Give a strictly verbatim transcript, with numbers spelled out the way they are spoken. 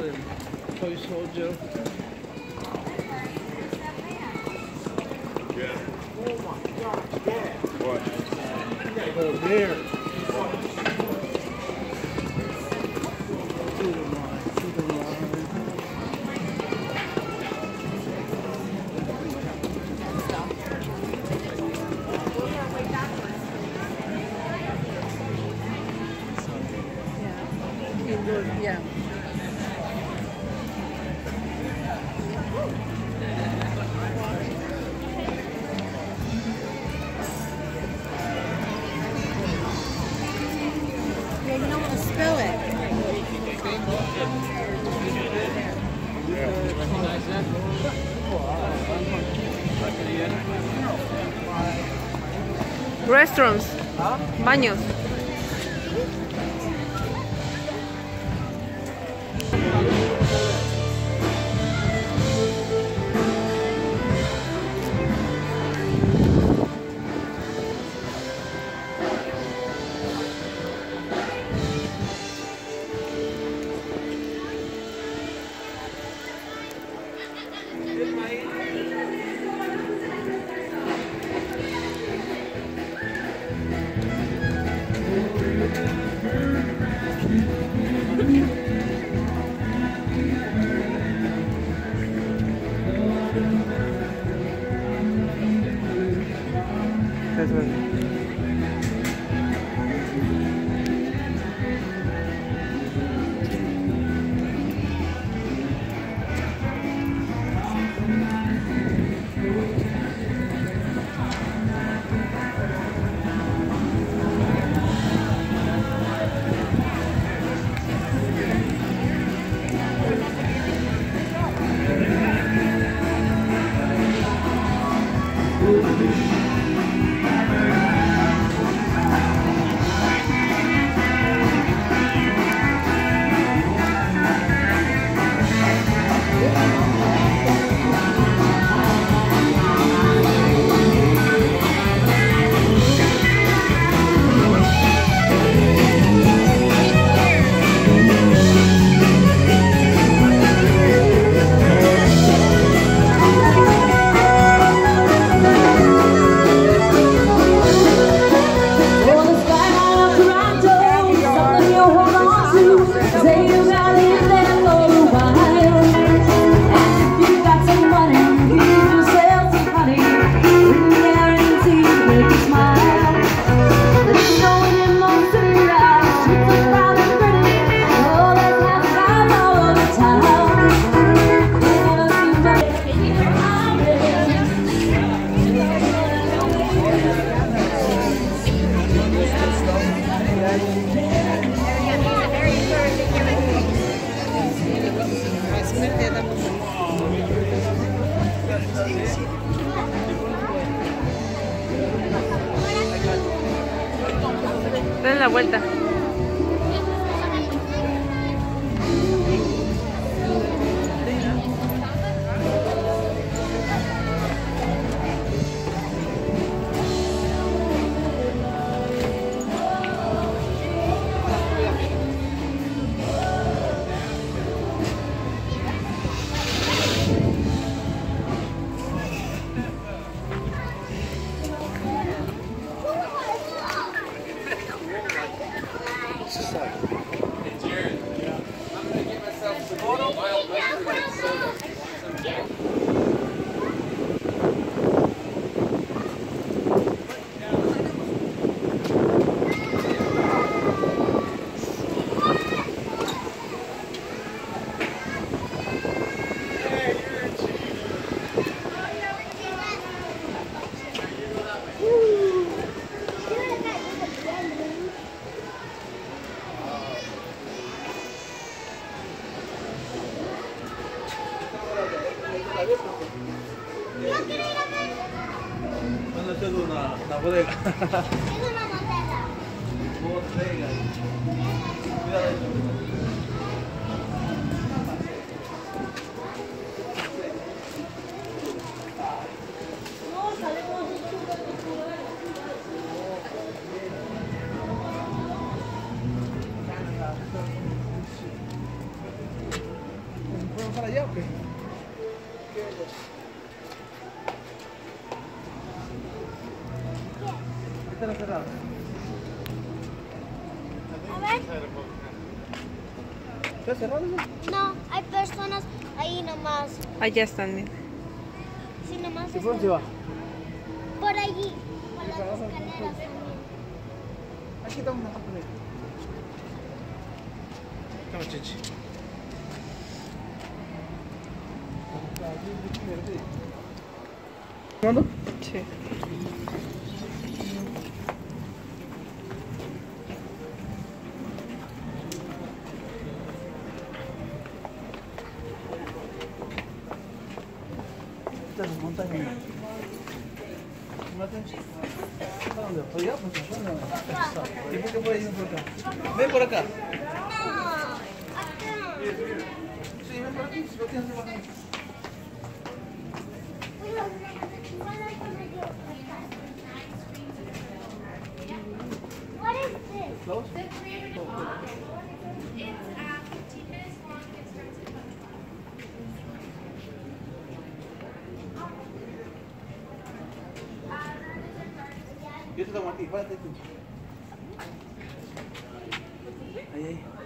del Toy Soldier. Yeah. Oh my gosh, yeah. What? Oh, there. To the line, to the line. Yeah. Yeah. Yeah, you don't want to spill it. Recognize that? Restrooms. Baños. That's right. Den la vuelta. Bueno, esto es una, una bodega. Es una botella. Bodega. Cuidado eso. allá o qué? ¿Qué está cerrado? A ver. ¿Está cerrado? No, hay personas ahí nomás. Allá están, mira. Sí, nomás. ¿Y por dónde va? Por allí. Por las escaleras también. Aquí estamos una papelera. Toma, chichi. ¿Cuándo? Sí. Esta es la montaña. ¿A dónde? ¿Por allá? ¿Por acá? ¿Y por qué por ahí no por acá? Ven por acá. No, acá. Sí, ven por aquí. ¿Por qué no se bajan? What is this? ¿Close? Yo te tomo aquí, párate tú. Ahí, ahí.